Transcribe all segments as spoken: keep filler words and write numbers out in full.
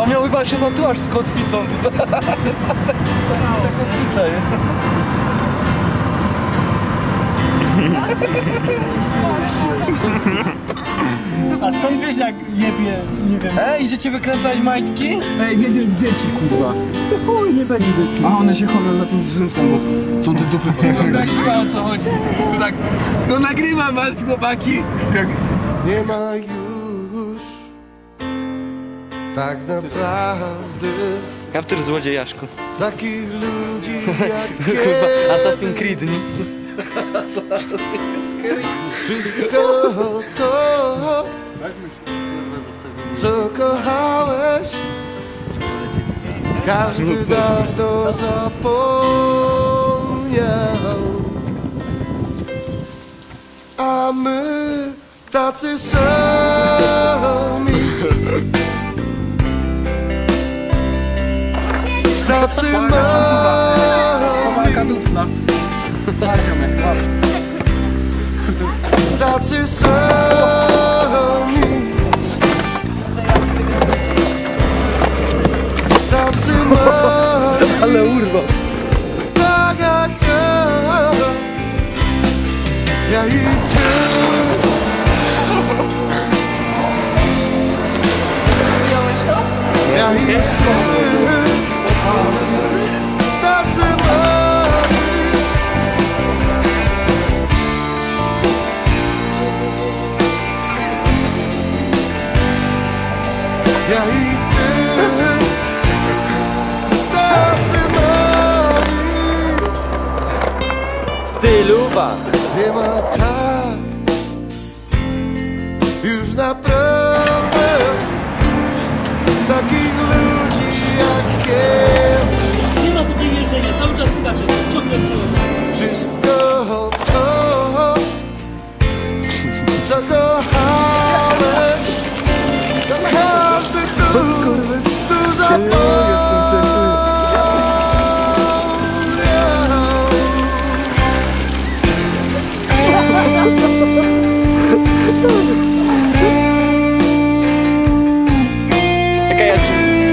On miał chyba się tatuaż z kotwicą tutaj. Ta kotwica, nie? A skąd wiesz, jak jebie, nie wiem... Ej, idziecie wykręcać majtki? Ej, wiedziesz w dzieci, kurwa. To chuj, nie będzie dzieci. A one się chowają za tym wzrysem, bo są te dupy podobne. Tak, o co chodzi? No tak, no nagrywam was, chłopaki. Jak... Nie ma już tak naprawdę Kaptur złodziejaszku. takich ludzi jak Kurwa, Assassin's Creed, nie? wszystko to, co kochałeś, każdy dawno zapomniał. A my tacy sami, tacy mali, tacy sami, tacy mali. Ale urwa. Tak jak ja, ja i ty. Ja i ty, tacy mali. Ja i ty, tacy mali. Styluwa. Nie ma tak już naprawdę takich ludzi jak kiedyś. Nie ma tutaj jeżdżenia, cały czas skacze, ciągle było. Wszystko to, co kochałeś, każdy tu, tu zapomniał. Czekaj, ja ci...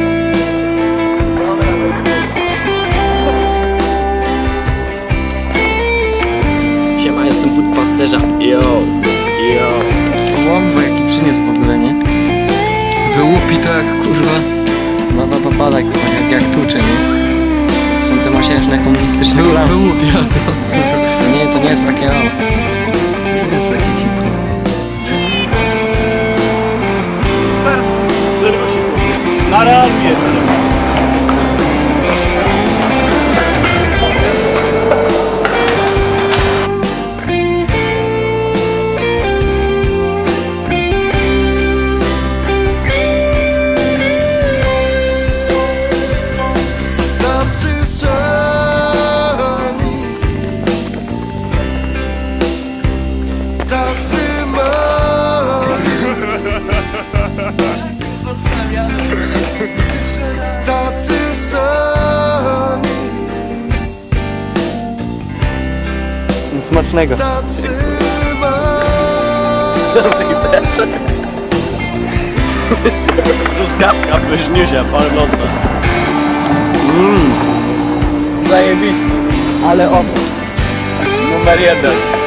Siema, jestem bóg pasterza. Yo, yo. Łombo jaki przyniósł w ogóle, nie? Wyłupi to jak kurwa. No to popada kurwa, jak, jak tucze, nie? Tysiącemosięczne komunistyczne plany. Wyłupia to. Nie, to nie jest takie o. To jest takie hip-hop. Na raz jest. Tacy sami, tacy mali, tacy sami, Smacznego. tacy mali. Truskawka, pyszniusia, palnota. Mmm. Zajebiście. Ale owoc. Numer jeden.